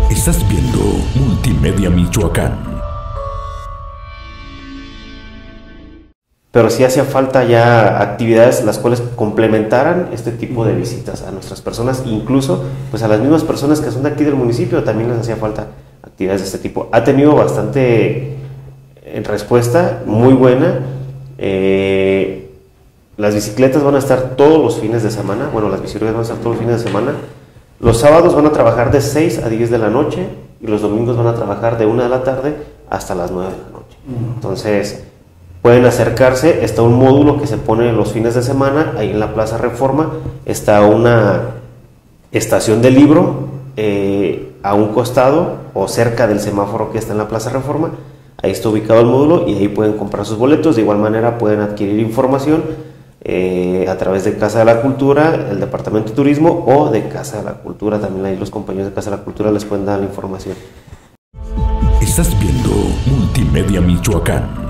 Estás viendo Multimedia Michoacán. Pero sí hacía falta ya actividades las cuales complementaran este tipo de visitas a nuestras personas, incluso pues a las mismas personas que son de aquí del municipio también les hacía falta actividades de este tipo. Ha tenido bastante respuesta, muy buena. Las bicicletas van a estar todos los fines de semana, bueno, las bicicletas van a estar todos los fines de semana. Los sábados van a trabajar de 6 a 10 de la noche y los domingos van a trabajar de 1 de la tarde hasta las 9 de la noche. Entonces, pueden acercarse, está un módulo que se pone los fines de semana, ahí en la Plaza Reforma, está una estación de libro a un costado o cerca del semáforo que está en la Plaza Reforma, ahí está ubicado el módulo y ahí pueden comprar sus boletos, de igual manera pueden adquirir información a través de Casa de la Cultura, el Departamento de Turismo o de Casa de la Cultura, también ahí los compañeros de Casa de la Cultura les pueden dar la información. Estás viendo Multimedia Michoacán.